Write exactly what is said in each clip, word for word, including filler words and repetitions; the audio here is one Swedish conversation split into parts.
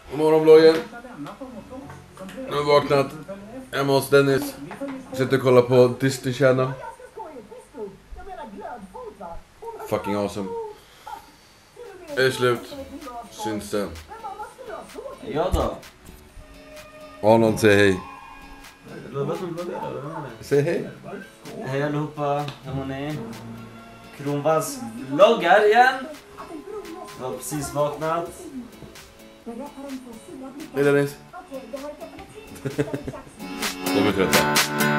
God morgon vloggen. Nu har jag vaknat hemma hos Dennis. Sitter och kollar på Disney Channel. Fucking awesome. Det är slut. Syns sen. Ja då. Arnold säger hej. Säg hej. Hej allihopa, hur mår ni? Kronvalls vloggar igen. Jag har precis vaknat. Hej Dennis. De är trötta.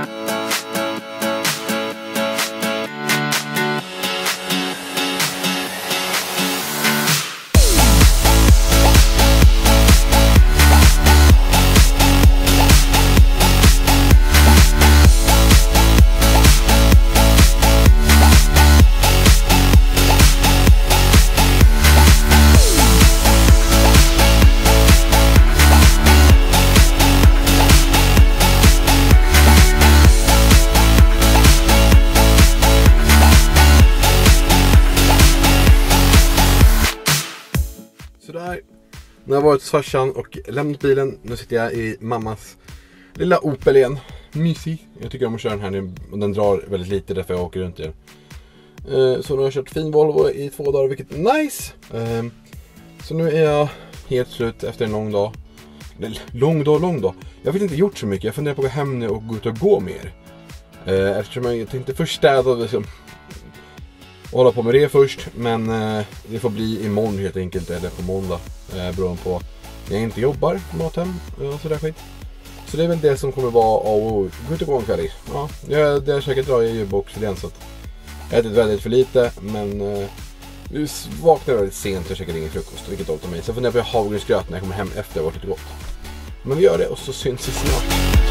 Sådär. Nu har jag varit hos farsan och lämnat bilen. Nu sitter jag i mammas lilla Opel igen. Mysig. Jag tycker om att köra den här nu. Och den drar väldigt lite därför jag åker runt i den. Så nu har jag kört fin Volvo i två dagar, vilket är nice. Så nu är jag helt slut efter en lång dag. Lång dag, lång dag. Jag har inte gjort så mycket. Jag funderar på att gå hem nu och gå ut och gå mer. Eftersom jag tänkte först städa liksom, hålla på med det först, men eh, det får bli imorgon helt enkelt, eller på måndag, eh, beroende på när jag inte jobbar mathem och sådär skit. Så det är väl det som kommer vara oh, gå ut och gå en kväll. Ja, jag, det jag försöker dra i jobbox igen, så att jag har ätit väldigt för lite, men eh, nu vaknar jag väldigt sent och käkar ingen frukost, vilket håller mig. Så funderar jag på havregrynsgröt när jag kommer hem efter jag varit lite gott. Men vi gör det och så syns vi snart.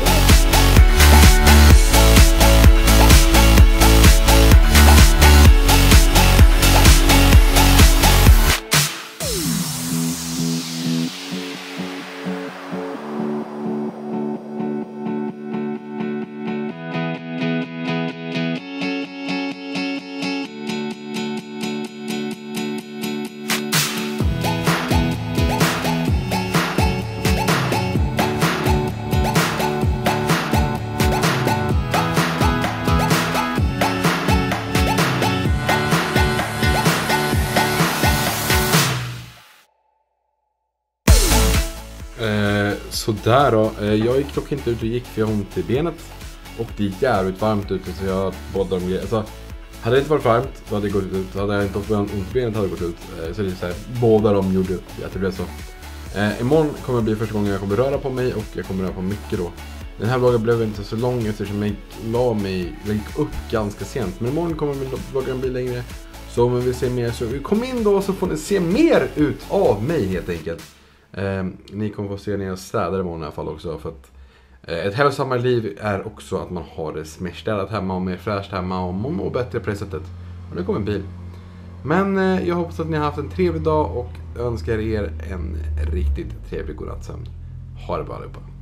Eh, sådär då, eh, jag gick dock inte ut och gick för jag har ont i benet. Och det är jävligt varmt ute, så jag båda de grejer. Alltså, hade det inte varit varmt då hade det gått ut. Hade jag inte haft ont i benet hade det gått ut. eh, Så det är så här, båda de gjorde att det blev så. eh, Imorgon kommer det bli första gången jag kommer röra på mig. Och jag kommer röra på mycket då. Den här vloggen blev inte så lång eftersom jag la mig, jag gick upp ganska sent. Men imorgon kommer vloggen bli längre. Så om vi vill se mer så kom in då, så får ni se mer ut av mig helt enkelt. Eh, ni kommer få se när jag städar imorgon i alla fall också, för att eh, ett hälsosammare liv är också att man har det mer städat hemma och mer fräscht hemma och man mår bättre på det sättet. Och det kommer en bil. Men eh, jag hoppas att ni har haft en trevlig dag och önskar er en riktigt trevlig godnattsömn. Ha det bra allihopa.